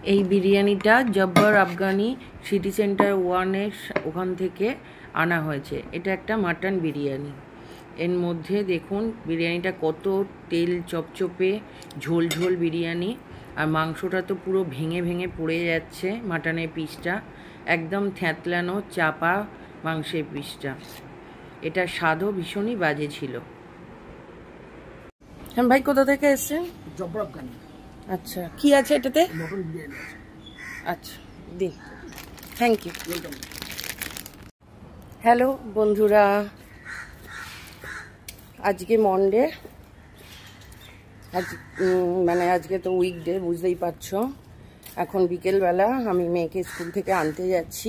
এই বিরিয়ানিটা Jabbar Afghani city centre 1-এর ওখান থেকে আনা হয়েছে। এটা একটা মাটন বিরিয়ানি। এর মধ্যে দেখুন বিরিয়ানিটা কত তেল চপচপে ঝোল ঝোল বিরিয়ানি, আর মাংসটা তো পুরো ভেঙে ভেঙে পড়ে যাচ্ছে। মাটনের পিসটা একদম থ্যাতলানো চাপা মাংসের পিসটা। এটার স্বাদও ভীষণই বাজে ছিল। হ্যাঁ ভাই, কোথা থেকে এসছেন? জব্বার আফগানি। আচ্ছা, কি আছে এটাতে? মটন বিরিয়ানি আছে। আচ্ছা দিন, থ্যাংক ইউ। হ্যালো বন্ধুরা, আজকে মনডে, আজকে তো উইকডে, বুঝতেই পারছো। এখন বিকেলবেলা আমি মেয়েকে স্কুল থেকে আনতে যাচ্ছি।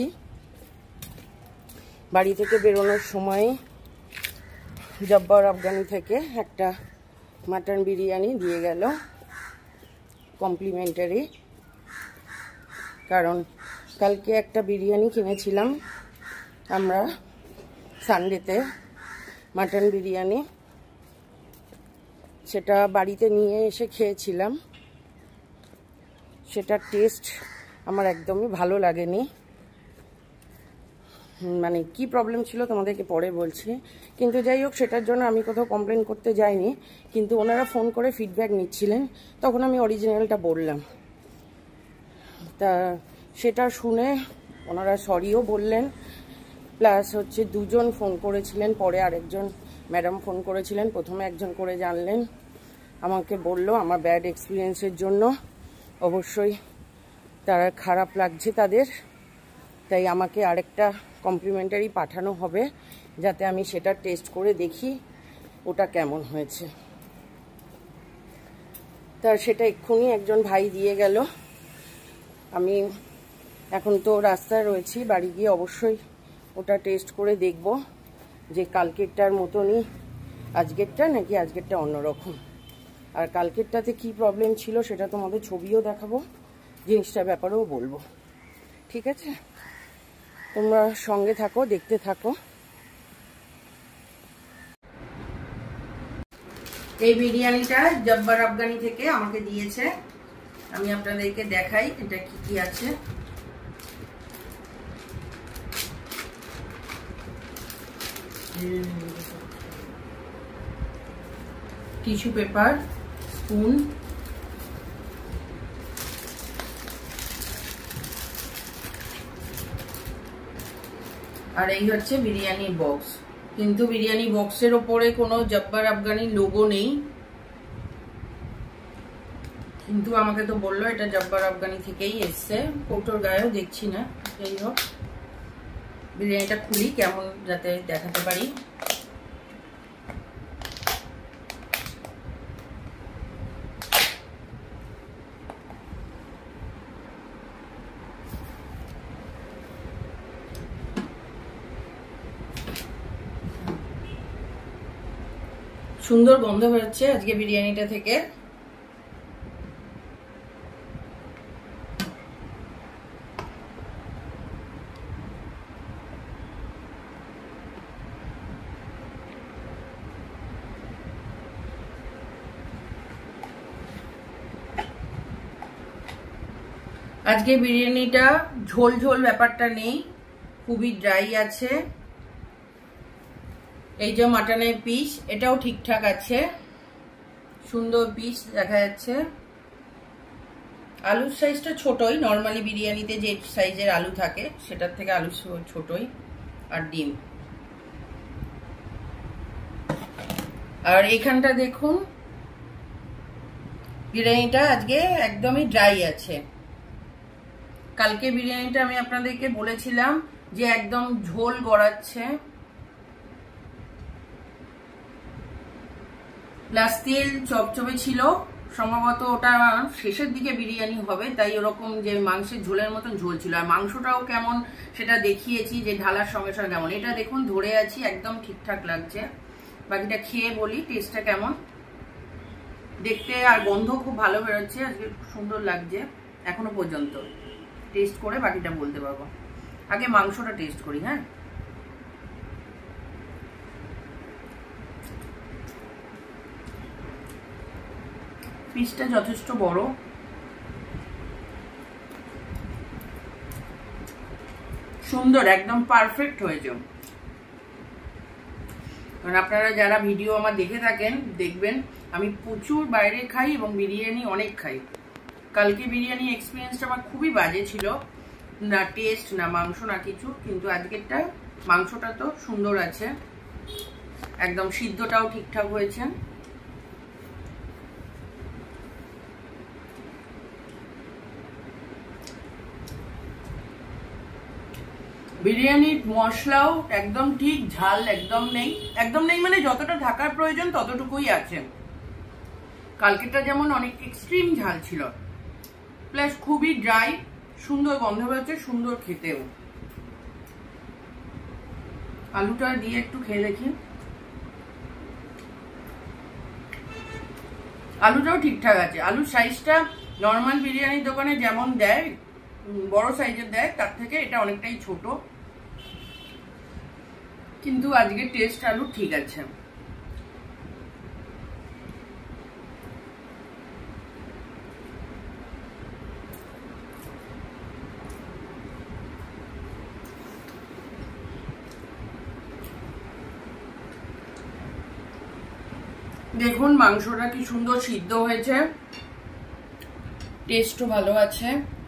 বাড়ি থেকে বেরোনোর সময় জব্বার আফগানি থেকে একটা মাটন বিরিয়ানি দিয়ে গেল কমপ্লিমেন্টারি। কারণ কালকে একটা বিরিয়ানি কিনেছিলাম আমরা সানডেতে, মাটন বিরিয়ানি, সেটা বাড়িতে নিয়ে এসে খেয়েছিলাম। সেটার টেস্ট আমার একদমই ভালো লাগেনি। মানে কি প্রবলেম ছিল তোমাদেরকে পরে বলছি। কিন্তু যাই হোক, সেটার জন্য আমি কোথাও কমপ্লেন করতে যাইনি, কিন্তু ওনারা ফোন করে ফিডব্যাক নিচ্ছিলেন, তখন আমি অরিজিনালটা বললাম। তা সেটা শুনে ওনারা সরিও বললেন, প্লাস হচ্ছে দুজন ফোন করেছিলেন, পরে আরেকজন ম্যাডাম ফোন করেছিলেন। প্রথমে একজন করে জানলেন, আমাকে বলল আমার ব্যাড এক্সপিরিয়েন্সের জন্য অবশ্যই তারা খারাপ লাগছে তাদের, তাই আমাকে আরেকটা কমপ্লিমেন্টারি পাঠানো হবে যাতে আমি সেটা টেস্ট করে দেখি ওটা কেমন হয়েছে। তা সেটা এক্ষুনি একজন ভাই দিয়ে গেল। আমি এখন তো রাস্তায় রয়েছি, বাড়ি গিয়ে অবশ্যই ওটা টেস্ট করে দেখব যে কালকেরটার মতনই আজকেরটা নাকি আজকেরটা অন্যরকম। আর কালকেরটাতে কি প্রবলেম ছিল সেটা তোমাদের ছবিও দেখাবো, জিনিসটার ব্যাপারেও বলবো। ঠিক আছে, তোমরা সঙ্গে থাকো, দেখতে থাকো। এই বিরিয়ানিটা জব্বার আফগানি থেকে আমাকে দিয়েছে, আমি আপনাদেরকে দেখাই এটা কি কি আছে। টিস্যু পেপার, স্পুন, আর এই হচ্ছে বিরিয়ানি বক্স। কিন্তু বিরিয়ানি বক্সের ওপরে কোনো জব্বার আফগানি লোগো নেই, কিন্তু আমাকে তো বললো এটা জব্বার আফগানি থেকেই এসছে। কৌটোর গায়েও দেখছি না। যাই হোক, বিরিয়ানিটা খুলি কেমন যাতে দেখাতে পারি। সুন্দর গন্ধ বেরোচ্ছে আজকে বিরিয়ানিটা থেকে। আজকে বিরিয়ানিটা ঝোল ঝোল ব্যাপারটা নেই, খুবই ড্রাই আছে। এই যে মাটনের পিস, এটাও ঠিকঠাক আছে, সুন্দর পিস দেখা যাচ্ছে। আলুর সাইজটা ছোটই, নর্মালি বিরিয়ানিতে যে সাইজের আলু থাকে সেটার থেকে আলু ছোটই। আর ডিম, আর এখানটা দেখুন বিরিয়ানিটা আজকে একদমই ড্রাই আছে। কালকে বিরিয়ানিটা আমি আপনাদেরকে বলেছিলাম যে একদম ঝোল গড়াচ্ছে, প্লাস তেল চপচপে ছিল। সম্ভবত ওটা শেষের দিকে বিরিয়ানি হবে, তাই ওরকম যে মাংসের ঝোলের মতন ঝোল ছিল। আর মাংসটাও কেমন সেটা দেখিয়েছি যে ঢালার সঙ্গে সঙ্গে কেমন। এটা দেখুন ধরে আছি, একদম ঠিকঠাক লাগছে। বাকিটা খেয়ে বলি টেস্টটা কেমন। দেখতে আর গন্ধ খুব ভালো বেরোচ্ছে, আজকে খুব সুন্দর লাগছে এখনো পর্যন্ত। টেস্ট করে বাকিটা বলতে পারবো। আগে মাংসটা টেস্ট করি। হ্যাঁ, পিসটা যথেষ্ট বড়, সুন্দর, একদম পারফেক্ট হয়েছে। কারণ আপনারা যারা ভিডিও আমার দেখে থাকেন দেখবেন আমি প্রচুর বাইরে খাই এবং বিরিয়ানি অনেক খাই। কালকে বিরিয়ানি এক্সপিরিয়েন্সটা আমার খুবই বাজে ছিল, না টেস্ট না মাংস না কিছু, কিন্তু আজকেরটা মাংসটা তো সুন্দর আছে, একদম সিদ্ধটাও ঠিকঠাক হয়েছে। বিরিয়ানির মশলাও একদম ঠিক, ঝাল একদম নেই মানে যতটা থাকার প্রয়োজন ততটুকুই আছে। কালকেটা যেমন অনেক এক্সট্রিম ঝাল ছিল, প্লাস খুবই ড্রাই, সুন্দর গন্ধ হয়েছে, সুন্দর খেতেও। আলুটা দিয়ে একটু খেয়ে দেখি। আলুটাও ঠিকঠাক আছে, আলুর সাইজটা নর্মাল বিরিয়ানির দোকানে যেমন দেয় বড় সাইজের দেয় তার থেকে এটা অনেকটাই ছোট, কিন্তু আজকে টেস্ট আলু ঠিক আছে। দেখুন মাংসটা কি সুন্দর সিদ্ধ হয়েছে, টেস্টও ভালো আছে।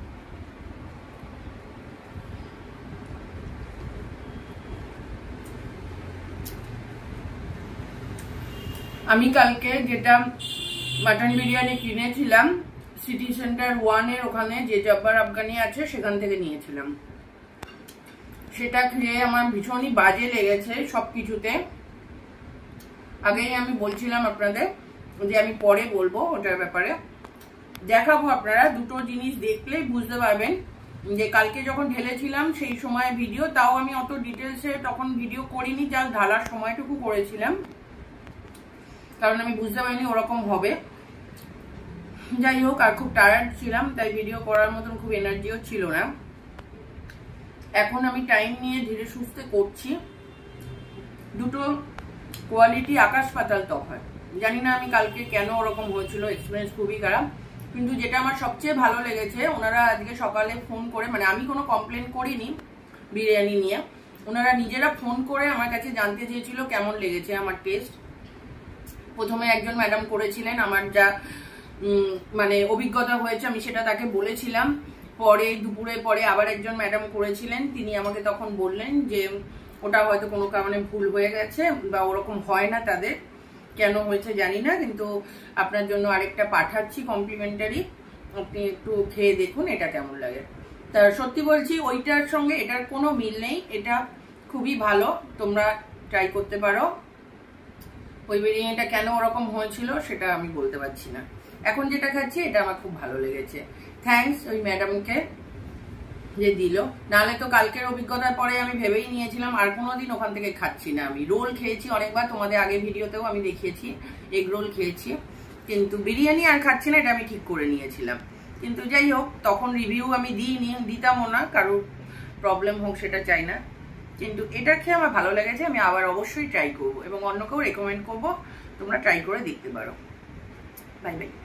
আমি কালকে যেটা মাটন বিরিয়ানি কিনেছিলাম সিটি সেন্টার 1-এর ওখানে যে জব্বার আফগানি আছে সেখান থেকে নিয়েছিলাম, সেটা খেয়ে আমার ভীষণই বাজে লেগেছে সবকিছুতে। আগেই আমি বলছিলাম আপনাদের যে আমি পরে বলবো ওটার ব্যাপারে, দেখাবো। আপনারা দুটো জিনিস দেখলেই বুঝতে পারবেন যে কালকে যখন ঢেলেছিলাম সেই সময় ভিডিও, তাও আমি অত ডিটেলসে তখন ভিডিও করিনি, যা ঢালার সময়টুকু করেছিলাম, কারণ আমি বুঝতে পারিনি ওরকম হবে। যাই হোক, আর খুব টায়ার্ড ছিলাম তাই ভিডিও করার মতন খুব এনার্জিও ছিল না। এখন আমি টাইম নিয়ে ধীরে সুস্থে করছি। দুটো কোয়ালিটি আকাশ পাতাল তফাৎ। জানি না আমি কালকে কেন ওরকম হয়েছিল, এক্সপিরিয়েন্স খুবই খারাপ। কিন্তু যেটা আমার সবচেয়ে ভালো লেগেছে, ওনারা আজকে সকালে ফোন করে, মানে আমি কোনো কমপ্লেন করিনি বিরিয়ানি নিয়ে, ওনারা নিজেরা ফোন করে আমার কাছে জানতে চেয়েছিল কেমন লেগেছে আমার টেস্ট। প্রথমে একজন ম্যাডাম করেছিলেন, আমার যা মানে অভিজ্ঞতা হয়েছে আমি সেটা তাকে বলেছিলাম। পরে দুপুরে পরে আবার একজন ম্যাডাম করেছিলেন, তিনি আমাকে তখন বললেন যে ওটা হয়তো কোনো কারণে ভুল হয়ে গেছে বা ওরকম হয় না তাদের, কেন হয়েছে জানি না, কিন্তু আপনার জন্য আরেকটা পাঠাচ্ছি কমপ্লিমেন্টারি, আপনি একটু খেয়ে দেখুন এটা কেমন লাগে। তা সত্যি বলছি ওইটার সঙ্গে এটার কোনো মিল নেই, এটা খুবই ভালো, তোমরা ট্রাই করতে পারো। ওই বিরিয়ানিটা কেন ওরকম হয়েছিল সেটা আমি বলতে পারছি না। এখন যেটা খাচ্ছি এটা আমার খুব ভালো লেগেছে। থ্যাঙ্কস ওই ম্যাডামকে যে দিল, নাহলে তো কালকের অভিজ্ঞতার পরে আমি ভেবেই নিয়েছিলাম আর কোনোদিন ওখান থেকে খাচ্ছি না। আমি রোল খেয়েছি অনেকবার, তোমাদের আগের ভিডিওতেও আমি দেখিয়েছি, এগ রোল খেয়েছি, কিন্তু বিরিয়ানি আর খাচ্ছি না, এটা আমি ঠিক করে নিয়েছিলাম। কিন্তু যাই হোক, তখন রিভিউ আমি দিতামও না, কারোর প্রবলেম হোক সেটা চাই না, কিন্তু এটা খেয়ে আমার ভালো লেগেছে। আমি আবার অবশ্যই ট্রাই করবো এবং অন্যকেও রেকমেন্ড করবো তোমরা ট্রাই করে দেখতে পারো। Bye by.